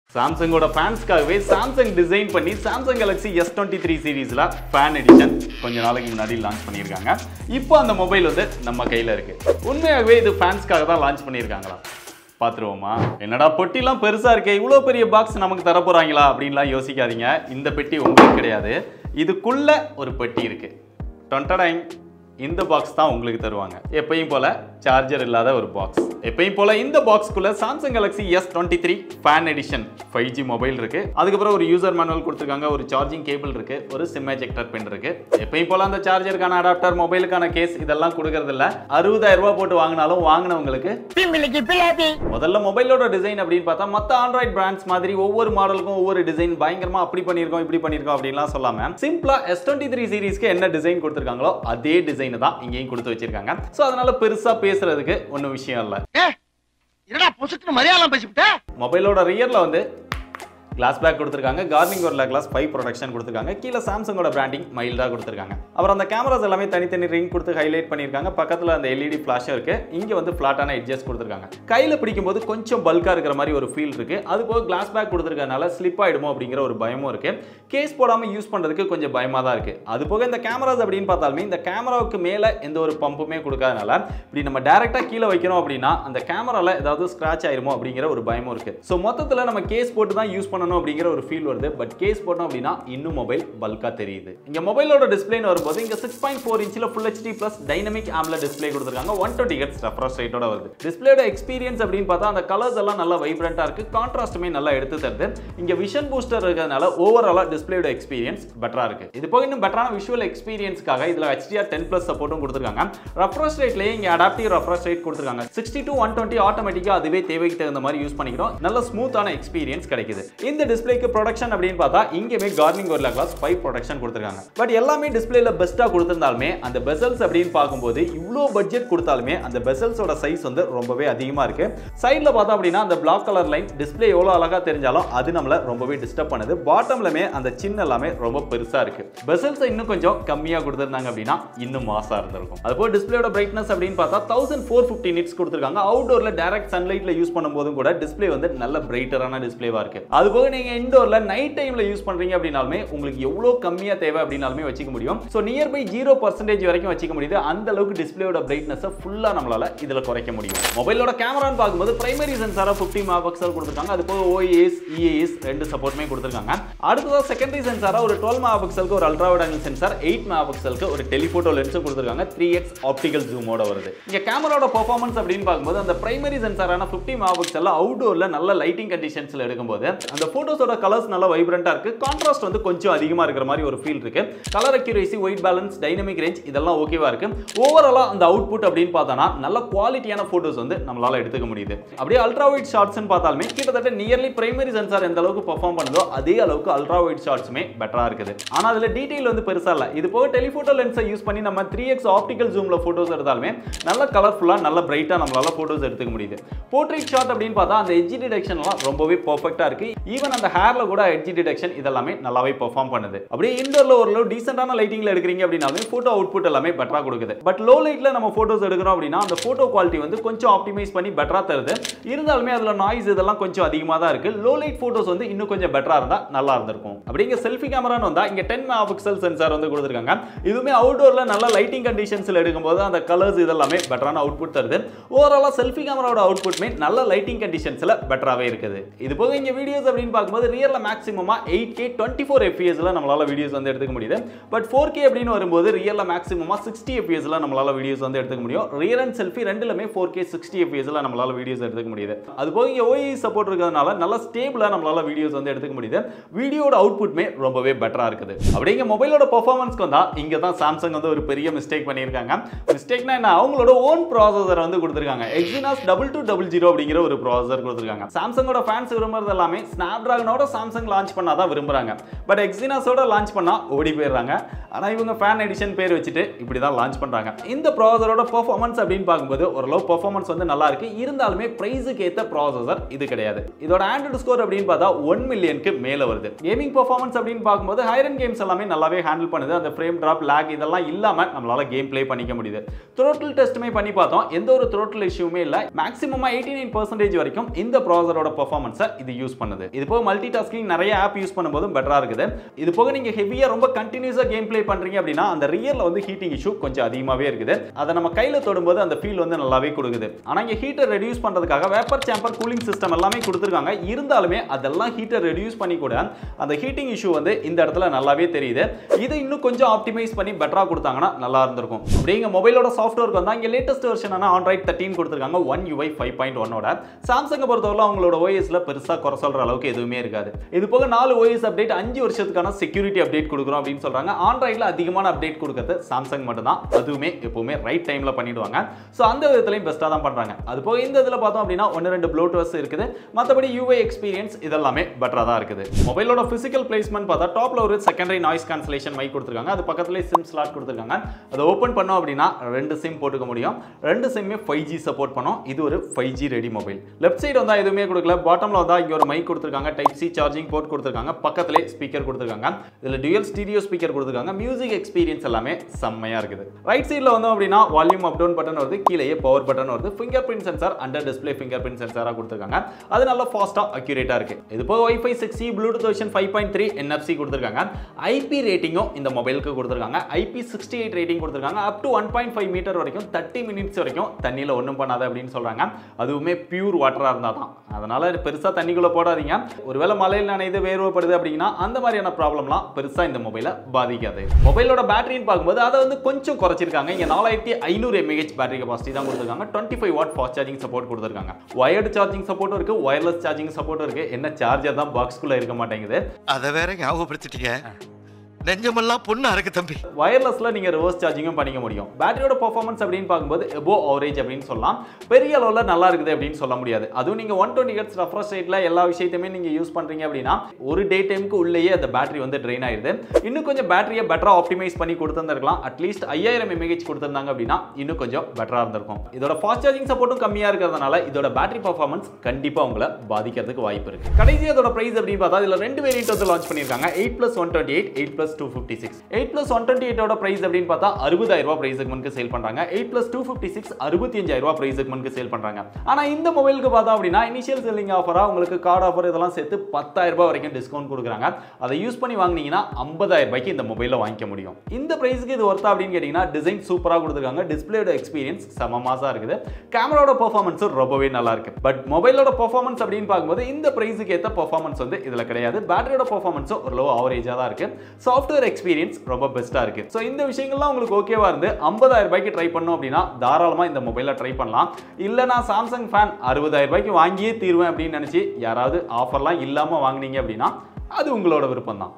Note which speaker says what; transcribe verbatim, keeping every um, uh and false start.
Speaker 1: Samsung oda fans காகவே Samsung design பண்ணி Samsung Galaxy S twenty-three சீரிஸ்ல fan edition கொஞ்ச நாளைக்கு முன்னாடி லான்ச் பண்ணிருக்காங்க. இப்போ அந்த மொபைல் வந்து நம்ம கையில இருக்கு. உண்மையாகவே இது ஃபேன்ஸ்காக தான் லான்ச் பண்ணிருக்காங்களா? பாத்துருவோமா? என்னடா பொட்டிலாம் பெருசா இருக்கே, இவ்ளோ பெரிய பாக்ஸ் நமக்கு தர போறாங்களா அப்படின்லாம் யோசிக்காதீங்க. இந்த பெட்டி உங்களுக்கு கிடையாது. இதுக்குள்ள ஒரு பெட்டி இருக்கு. டொண்டடைங் இந்த பாக்ஸ் தான் உங்களுக்கு தருவாங்க. எப்பவும் போல சார்ஜர் இல்லாத ஒரு பாக்ஸ். எப்பவும் போல இந்த பாக்ஸ்க்குள்ள Samsung Galaxy S twenty-three Fan Edition five G mobile இருக்கு. அதுக்கு அப்புறம் ஒரு யூசர் மேனுவல் கொடுத்திருக்காங்க, ஒரு சார்ஜிங் கேபிள் இருக்கு, ஒரு சிம் எஜெக்டர் பின் இருக்கு. எப்பவும் போல அந்த சார்ஜருக்கான அடாப்டர், மொபைலுக்கான கேஸ் இதெல்லாம் கொடுக்கிறது இல்ல. அறுபதாயிரம் ரூபாய் போட்டு வாங்கினாலும் வாங்குனவங்களுக்கு முதல்ல மொபைலோட டிசைன் அப்படின்னு பார்த்தா மத்த ஆண்ட்ராய்ட் பிராண்ட்ஸ் மாதிரி ஒவ்வொரு மாடலுக்கும் ஒவ்வொரு டிசைன் பயங்கரமா அப்படி பண்ணிருக்கோம் இப்படி பண்ணிருக்கோம் அப்படின்லாம் சொல்லாம சிம்பிளா S twenty-three சீரிஸ்க்கு என்ன டிசைன் கொடுத்திருக்காங்களோ அதே டிசைன் தான் இங்கேயும் கொடுத்து வச்சிருக்காங்க. சோ அதனால பெருசா பேசுறதுக்கு ஒன்னும் விஷயம் இல்ல.
Speaker 2: என்னடா பொசுக்கு மரியாதை பேசிவிட்ட.
Speaker 1: மொபைலோட ரியர்ல வந்து கிளாஸ் பேக் கொடுத்திருக்காங்க, கார்னிங் ஒரு கிளாஸ் ஃபைவ் ப்ரொடக்ஷன் கொடுத்திருக்காங்க, கீழ சாம்சங்கோட பிராண்டிங் மைல்டா கொடுத்திருக்காங்க. அப்புறம் அந்த கேமராஸ் எல்லாமே தனித்தனி ரிங் கொடுத்து ஹைலைட் பண்ணிருக்காங்க. பக்கத்துல அந்த L E D ஃபிளாஷ் இருக்கு. இங்க வந்து ஃபிளாட்டான எட்ஜஸ் கொடுத்திருக்காங்க. கையில பிடிக்கும்போது கொஞ்சம் பல்கா இருக்கிற மாதிரி ஒரு ஃபீல் இருக்கு. அது போக கிளாஸ் பேக் கொடுத்திருக்கனால ஸ்லிப் ஆயிடுமோ அப்படிங்கிற ஒரு பயமும் இருக்கு. கேஸ் போடாம யூஸ் பண்றதுக்கு கொஞ்சம் பயமா தான் இருக்கு. அது போக இந்த கேமராஸ் அப்படின்னு பார்த்தாலுமே இந்த கேமராவுக்கு மேல எந்த ஒரு பம்புமே கொடுக்காதனால இப்படி நம்ம டைரக்டா கீழ வைக்கணும் அப்படின்னா அந்த கேமரால ஏதாவது ஸ்கிராட்ச் ஆயிருமோ அப்படிங்கிற ஒரு பயமும் இருக்கு. சோ மொத்தத்துல நம்ம கேஸ் போட்டு தான் யூஸ் பண்ணணும் அப்படிங்கிற ஒரு ஃபீல் வருது. பட் கேஸ் போட்டோம் அப்படினா இன்னும் மொபைல் பல்கா தெரியுது. இங்க மொபைலோட டிஸ்ப்ளேன்னு வரும்போது இங்க six point four இன்ச்ல Full H D Plus dynamic AMOLED display கொடுத்திருக்காங்க. one twenty hertz refresh ரேட்டோட வருது. டிஸ்ப்ளேயோட எக்ஸ்பீரியன்ஸ் அப்படின்னு பார்த்தா அந்த கலர்ஸ் எல்லாம் நல்லா வைப்ரண்டா இருக்கு. கான்ட்ராஸ்ட்மே நல்லா எடுத்து தருது. இங்க விஷன் பூஸ்டர் இருக்கிறதுனால ஓவராலா டிஸ்ப்ளேயோட எக்ஸ்பீரியன்ஸ் பெட்டரா இருக்கு. இது போக இன்னும் பெட்டரான விஷுவல் எக்ஸ்பீரியன்ஸ்க்காக இதுல H D R ten plus சப்போர்ட்டும் கொடுத்திருக்காங்க. ரெஃப்ரெஷ் ரேட்லயே இங்க அடாப்டிவ் ரெஃப்ரெஷ் ரேட் கொடுத்திருக்காங்க. sixty to one twenty ஆட்டோமேட்டிக்கா அதுவே தேவைக்கு தகுந்த மாதிரி யூஸ் பண்ணிக்கிறோம். நல்ல ஸ்மூத்தான எக்ஸ்பீரியன்ஸ் கிடைக்குது. இந்த டிஸ்ப்ளேக்கு ப்ரொடக்ஷன் அப்படின்னு பார்த்தா இங்கேயுமே கார்னிங் ஒரு கிளாஸ் ஃபைவ் ப்ரொடக்ஷன் கொடுத்திருக்காங்க. பட் எல்லாமே டிஸ்ப்ளேல பெஸ்டா கொடுத்திருந்தாலுமே அந்த பெசல்ஸ் அப்படின்னு பார்க்கும்போது இவ்ளோ பட்ஜெட் கொடுத்தாலுமே அந்த பெசல்ஸோட சைஸ் வந்து ரொம்பவே அதிகமா இருக்கு. சைடுல பார்த்தா அப்படின்னா அந்த பிளாக் கலர் லைன் டிஸ்ப்ளே எவ்வளவு அழகா தெரிஞ்சாலும் அது நம்மள ரொம்பவே டிஸ்டர்ப் பண்ணுது. பாட்டம்லமே அந்த சின்ன எல்லாமே ரொம்ப பெருசா இருக்கு. பெசல்ஸ் இன்னும் கொஞ்சம் கம்மியா கொடுத்திருந்தாங்க அப்படின்னா இன்னும் மாசா இருந்திருக்கும். அதுபோல டிஸ்ப்ளேயோட பிரைட்னஸ் அப்படின்னு பார்த்தா fourteen fifty nits கொடுத்திருக்காங்க. அவுட்டோர்ல டைரக்ட் சன்லைட்ல யூஸ் பண்ணும்போதும் கூட டிஸ்ப்ளே வந்து நல்ல பிரைட்டரான டிஸ்ப்ளேவா இருக்கு. அதுபோக நீங்க இன்டோர்ல நைட் டைம்ல யூஸ் பண்றீங்க அப்படினாலுமே உங்களுக்கு எவ்வளவு கம்மியா தேவை அப்படினாலுமே வச்சுக்க முடியும். So nearby zero percent வரைக்கும் வச்சுக்க முடியுது. அந்த அளவுக்கு டிஸ்ப்ளேயோட பிரைட்னஸ் ஃபுல்லா நம்மளால இதுல குறைக்க முடியும். மொபைலோட கேமரான்னு பார்க்கும்போது பிரைமரி சென்சாரா fifty megapixel கொடுத்திருக்காங்க. அது போக O I S E A S ரெண்டு சப்போர்ட்மே கொடுத்திருக்காங்க. அடுத்ததா செகண்டரி சென்சாரா ஒரு twelve megapixel ஒரு ultra wide angle sensor, eight megapixel ஒரு டெலிஃபோட்டோ லென்ஸ் கொடுத்திருக்காங்க. three X ஆப்டிகல் ஜூமோட வருது. இங்க கேமராவோட பெர்ஃபார்மன்ஸ் அப்படின்னு பார்க்கும்போது அந்த பிரைமரி சென்சாரான fifty megapixel அவுட்டோர்ல நல்ல லைட்டிங் கண்டிஷன்ஸ்ல எடுக்கும்போது அந்த போட்டோஸோட கலர்ஸ் நல்ல வைப்ரண்டா இருக்கு. கான்ட்ராஸ்ட் வந்து கொஞ்சம் அதிகமா இருக்கிற மாதிரி ஒரு ஃபீல் இருக்கு. Colour accuracy, white balance, dynamic range இதெல்லாம் ஓகேவா இருக்கு. ஓவராலா அந்த அவுட்புட் அப்படின்னு பார்த்தானா நல்ல குவாலிட்டியான போட்டோஸ் வந்து நம்மளால எடுத்துக்க முடியுது. அப்படியே அல்ட்ரா வைட் ஷாட்ஸ்னு பார்த்தாலுமே கிட்டத்தட்ட நியர்லி பிரைமரி சென்சார் எந்த அளவுக்கு பெர்ஃபார்ம் பண்ணுதோ அதே அளவுக்கு அல்ட்ரா வைட் ஷாட்ஸ்மே பெட்டரா இருக்குது. ஆனா அதுல டீடைல் வந்து பெருசா இல்ல. இது போக டெலிஃபோட்டோ லென்ஸை யூஸ் பண்ணி நம்ம three X ஆப்டிகல் ஜூம்ல போட்டோஸ் எடுத்தாலுமே நல்ல கலர்ஃபுல்லா நல்ல பிரைட்டா நம்மளால போட்டோஸ் எடுத்துக்க முடியுது. போர்ட்ரைட் ஷாட் அப்படின்னு பார்த்தா அந்த எட்ஜ் டிடெக்ஷன்லாம் ரொம்பவே பெர்ஃபெக்ட்டா இருக்கு. ஈவன் அந்த ஹேர்ல கூட எட்ஜ் டிடெக்ஷன் இதெல்லாமே நல்லாவே பெர்ஃபார்ம் பண்ணுது. அப்படியே இன்டோர்ல ஒரு டீசென்ட்டான லைட்டிங்ல எடுக்கறீங்க அப்படினாலே போட்டோ அவுட்புட் எல்லாமே பெட்டரா கொடுக்குது. பட் லோ லைட்ல நம்ம போட்டோஸ் எடுக்கறோம் அப்படினா அந்த போட்டோ குவாலிட்டி வந்து கொஞ்சம் ஆப்டிமைஸ் பண்ணி பெட்டரா தருது. இருந்தாலுமே அதுல நாய்ஸ் இதெல்லாம் கொஞ்சம் அதிகமா தான் இருக்கு. லோ லைட் போட்டோஸ் வந்து இன்னும் கொஞ்சம் பெட்டரா இருந்தா நல்லா இருந்திருக்கும். அப்படிங்க செல்ஃபி கேமரான்னு வந்தா இங்க ten megapixel சென்சார் வந்து கொடுத்திருக்காங்க. இதுமே அவுட்டோர்ல நல்ல லைட்டிங் கண்டிஷன்ஸ்ல எடுக்கும்போது அந்த கலர்ஸ் இதெல்லாம் பெட்டரான அவுட்புட் தருது. ஓவராலா செல்ஃபி கேமராவோட அவுட்புட்மே நல்ல லைட்டிங் கண்டிஷன்ஸ்ல பெட்டராவே இருக்குது. இது போக இங்க வீடியோஸ் அப்படின்னு பார்க்கும்போது ரியல்ல மேக்ஸிமமா eight K twenty-four F P S ல நம்மளால வீடியோஸ் வந்து எடுத்துக்க முடியுது. பட் four K அப்படின்னு வரும்போது ரியல்ல மேக்ஸிமமா sixty F P S ல நம்மளால வீடியோஸ் வந்து எடுத்துக்க முடியும். ரியல் அண்ட் செல்ஃபி ரெண்டுலமே four K sixty F P S ல நம்மளால வீடியோஸ் எடுத்துக்க முடியுது. அது போக இங்க O I S சப்போர்ட் இருக்கிறதுனால நல்ல ஸ்டேபிளா நம்மளால வீடியோஸ் வந்து எடுத்துக்க முடியுது. வீடியோட அவுட்புட்மே ரொம்பவே பெட்டரா இருக்குது. அப்படிங்க மொபைலோட பெர்ஃபார்மன்ஸ்க்கு வந்தா இங்க தான் Samsung வந்து ஒரு பெரிய மிஸ்டேக் பண்ணிருக்காங்க. மிஸ்டேக்னா என்ன, அவங்களோட ஓன் ப்ராசஸர் வந்து கொடுத்திருக்காங்க. Exynos two two zero zero அப்படிங்கிற ஒரு ப்ராசஸர் கொடுத்திருக்காங்க. Samsungோட ஃபேன்ஸ் விரும்புறது எல்லாமே Snapdragonோட Samsung லான்ச் பண்ணாதான் விரும்புறாங்க. பட் Exynosோட லான்ச் பண்ணா ஓடி போயிடுறாங்க. ஆனா இவங்க ஃபேன் எடிஷன் பேர் வச்சுட்டு இப்படி தான் லான்ச் பண்றாங்க. இந்த ப்ராசஸரோட பெர்ஃபார்மன்ஸ் அப்படின்னு பார்க்கும்போது ஓரளவு பெர்ஃபார்மன்ஸ் வந்து நல்லா இருக்கு. இருந்தாலுமே பிரைஸுக்கு ஏத்த ப்ராசஸர் இது கிடையாது. இதோட ஆண்ட்ராய்டு ஸ்கோர் அப்படின்னு பார்த்தா one மில்லியனுக்கு மேல வருது. கேமிங் பெர்ஃபார்மன்ஸ் அப்படின்னு பார்க்கும்போது ஹையர் எண்ட் கேம்ஸ் எல்லாமே நல்லாவே ஹேண்டில் பண்ணுது. அந்த ஃப்ரேம் டிராப், லாக் இதெல்லாம் இல்லாம நம்மளால கேம் ப்ளே பண்ணிக்க முடியுது. த்ரோட்டில் டெஸ்ட்மே பண்ணி பார்த்தோம். எந்த ஒரு த்ரோட்டில் இஷ்யூமே இல்ல. மேக்ஸிமமா eighty-nine percent வரைக்கும் இந்த ப்ராசஸரோட பெர்ஃபார்மன்ஸை இது யூஸ் பண்ணுது. இது போக மல்டி டாஸ்கிங் நிறைய ஆப் யூஸ் பண்ணும்போது பெட்டரா இருக்குது. இது போக நீங்க ஹெவியா ரொம்ப கண்டினியூஸா கேம் பிளே பண்றீங்க அப்படின்னா அந்த ரியர்ல வந்து ஹீட்டிங் இஷ்யூ கொஞ்சம் அதிகமாவே இருக்குது. அதை நம்ம கையில தொடும்போது அந்த ஃபீல் வந்து நல்லாவே கொடுக்குது. ஆனா இங்க ஹீட்டர் ரெடியூஸ் பண்றதுக்காக வேப்பர் சேம்பர் கூலிங் சிஸ்டம் எல்லாமே கொடுத்திருக்காங்க. இருந்தாலுமே அதெல்லாம் ஹீட்டர் ரெடியூஸ் பண்ணி கூட அந்த ஹீட்டிங் இஷ்யூ வந்து இந்த இடத்துல நல்லாவே தெரியுது. இதை இன்னும் கொஞ்சம் ஆப்டிமைஸ் பண்ணி பெட்டரா கொடுத்தாங்கன்னா நல்லா இருந்திருக்கும். அப்படிங்க மொபைலோட சாஃப்ட்வேருக்கு வந்தா இங்க லேட்டஸ்ட் வெர்ஷனான ஆண்ட்ராய்ட் தேர்ட்டீன் கொடுத்திருக்காங்க one U I five point one ஓட. சாம்சங் பொறுத்தவரை அவங்களோட ஓஎஸ்ல பெருசா குறை சொல்ற அளவுக்கு எதுவுமே இருக்காது. இது போக நாலு ஓஎஸ் அப்டேட் அஞ்சு வருஷத்துக்கான செக்யூரிட்டி அப்டேட் கொடுக்குறோம் அப்படின்னு சொல்றாங்க. ஆண்ட்ராய்ட்ல அதிகமான அப்டேட் கொடுக்கிறது சாம்சங் மட்டும் தான். அதுவுமே எப்பவுமே ரைட் டைம்ல பண்ணிடுவாங்க. சோ அந்த விதத்திலையும் பெஸ்டா தான் பண்றாங்க. அது போக இந்த இதுல பார்த்தோம் அப்படின்னா ஒன்னு ரெண்டு ப்ளூடூத் இருக்குது. மத்தபடி யூஐ எக்ஸ்பீரியன்ஸ் இதெல்லாமே பெட்டரா தான் இருக்குது. மொபைலோட பிசிக்கல் பிளேஸ்மென்ட் பார்த்தா டாப்ல ஒரு செகண்டரி நாய்ஸ் கேன்சலேஷன் மைக் கொடுத்திருக்காங்க. அது பக்கத்துலயே சிம் ஸ்லாட் கொடுத்திருக்காங்க. அதை ஓபன் பண்ணோம் அப்படின்னா ரெண்டு சிம் போட்டுக்க முடியும். ரெண்டு சிம்மே ஃபைவ் ஜி சப்போர்ட் பண்ணும். இது ஒரு five G ready mobile. Left side வந்தா எதுவுமே கொடுக்கல. பாட்டம்ல வந்தா இங்க ஒரு மைக் கொடுத்திருக்காங்க. டைப் சி சார்ஜிங் போர்ட் கொடுத்திருக்காங்க. பக்கத்துலயே ஸ்பீக்கர் கொடுத்திருக்காங்க. இதுல டுயல் ஸ்டீரியோ ஸ்பீக்கர் கொடுத்திருக்காங்க. மியூசிக் எக்ஸ்பீரியன்ஸ் எல்லாமே செம்மையா இருக்குது. ரைட் சைடுல வந்தோம் அப்படின்னா வால்யூம் அப் டவுன் பட்டன் வருது. கீழேயே பவர் பட்டன் வருது. Fingerprint sensor under display fingerprint சென்சாரா கொடுத்திருக்காங்க. அது நல்ல ஃபாஸ்டா அக்யூரேட்டா இருக்கு. இது போக wifi six E Bluetooth version five point three NFC கொடுத்திருக்காங்க. ஐபி ரேட்டிங்கும் இந்த மொபைலுக்கு கொடுத்திருக்காங்க. ஐபி சிக்ஸ்டி எயிட் ரேட்டிங் கொடுத்திருக்காங்க. Up to one point five meter வரைக்கும் தேர்ட்டி மினிட்ஸ் வரைக்கும் தண்ணியில ஒன்றும் பண்ணாது அப்படின்னு சொல்றாங்க. அதுவுமே பியூர் வாட்டரா இருந்தா தான். அதனால பெருசா தண்ணிக்குள்ள போடாதீங்க. ஒருவேளை மழையில் நனைது வேர்வைப்படுது அப்படின்னா அந்த மாதிரியான ப்ராப்ளம்லாம் பெருசா இந்த மொபைலை பாதிக்காது. மொபைலோட பேட்டரின்னு பார்க்கும்போது அதை வந்து கொஞ்சம் குறைச்சிருக்காங்க. இங்க நாலாயிரத்தி ஐநூறு எம்ஏஹெச் பேட்டரி கெபாசிட்டி தான் கொடுத்திருக்காங்க. Twenty five watt fast charging support கொடுத்திருக்காங்க. வயர்டு சார்ஜிங் சப்போர்ட்டும் இருக்கு. வயர்லெஸ் சார்ஜிங் சப்போர்ட்டும் இருக்கு. என்ன சார்ஜர் தான் பாக்ஸ்க்குள்ள இருக்க மாட்டேங்குது.
Speaker 2: அதை வேற ஞாபகப்படுத்திட்டீங்க. நெஞ்சமெல்லாம் பொண்ணா இருக்கு தம்பி.
Speaker 1: வயர்லெஸ்ல நீங்க ரிவர்ஸ் சார்ஜிங்கும் பண்ணிக்க முடியும். பேட்டரியோட பெர்ஃபார்மன்ஸ் அப்படின்னு பார்க்கும்போது எபோவ் ஆவரேஜ் அப்படின்னு சொல்லலாம். பெரிய அளவுல நல்லா இருக்குது அப்படின்னு சொல்ல முடியாது. அதுவும் நீங்க ஒன் டுவெண்ட்டி ஹெர்ட்ஸ் ரெஃப்ரெஷ் ரேட்ல எல்லா விஷயத்தையுமே நீங்க யூஸ் பண்றீங்க அப்படின்னா ஒரு டே டைமுக்கு உள்ளேயே அந்த பேட்டரி வந்து ட்ரெயின் ஆயிடுது. இன்னும் கொஞ்சம் பேட்டரியை பெட்டரா ஆப்டிமைஸ் பண்ணி கொடுத்திருந்திருக்கலாம். அட்லீஸ்ட் ஐயாயிரம் எம்ஏஹெச் கொடுத்திருந்தாங்க அப்படின்னா இன்னும் கொஞ்சம் பெட்டரா இருந்திருக்கும். இதோட ஃபாஸ்ட் சார்ஜிங் சப்போர்ட்டும் கம்மியா இருக்கிறதுனால இதோட பேட்டரி பெர்ஃபார்மன்ஸ் கண்டிப்பா உங்களை பாதிக்கிறதுக்கு வாய்ப்பு இருக்கு. கடைசியா இதோட பிரைஸ் அப்படின்னு பார்த்தா இதுல ரெண்டு வேரியன்ட் வந்து லான்ச் பண்ணிருக்காங்க. Eight plus one twenty eight eight plus two fifty six. Eight plus one twenty eight ஓட பிரைஸ் அப்படின்னு பார்த்தா அறுபதாயிரம் ரூபாய் பிரைஸ் செக்மென்ட்க்கு சேல் பண்றாங்க. Eight plus two fifty six அறுபத்தி அஞ்சாயிரம் ரூபாய் பிரைஸ் செக்மென்ட்க்கு சேல் பண்றாங்க. ஆனா இந்த மொபைலுக்கு பார்த்தா அப்படின்னா இனிஷியல் செல்லிங் ஆஃபரா உங்களுக்கு கார்டு ஆஃபர் இதெல்லாம் சேர்த்து பத்தாயிரம் ரூபாய் வரைக்கும் டிஸ்கவுண்ட் கொடுக்குறாங்க. அதை யூஸ் பண்ணி வாங்குனீங்கன்னா ஐம்பதாயிரம் ரூபாய்க்கு இந்த மொபைலை வாங்கிக்க முடியும். இந்த பிரைஸ்க்கு இது ஒர்த்தா அப்படின்னு கேட்டீங்கன்னா டிசைன் சூப்பரா கொடுத்திருக்காங்க. டிஸ்பிளேயோட எக்ஸ்பீரியன்ஸ் செம மாசா இருக்குது. கேமராவோட பெர்ஃபார்மன்ஸ் ரொம்பவே நல்லா இருக்கு. பட் மொபைலோட பெர்ஃபார்மன்ஸ் அப்படின்னு பார்க்கும்போது இந்த பிரைஸ்க்கு ஏத்த பெர்ஃபார்மன்ஸ் வந்து இதுல கிடையாது. பேட்டரியோட பெர்ஃபார்மன்ஸ் ஒரு லோ ஆவரேஜா தான் இருக்கு. சாஃப்ட்வேர் எக்ஸ்பீரியன்ஸ் ரொம்ப பெஸ்டா இருக்கு. சோ இந்த விஷயங்கள்லாம் உங்களுக்கு ஓகேவா இருந்து ஐம்பதாயிரம் ரூபாய்க்கு ட்ரை பண்ணனும் அப்படினா தாராளமா இந்த மொபைலை ட்ரை பண்ணலாம். இல்ல நான் சாம்சங் ஃபேன் அறுபதாயிரம் ரூபாய்க்கு வாங்கியே தீருவேன் அப்படின்னு நினைச்சு யாராவது ஆஃபர்லாம் இல்லாம வாங்குனீங்க அப்படினா அது உங்களோட விருப்பம் தான்.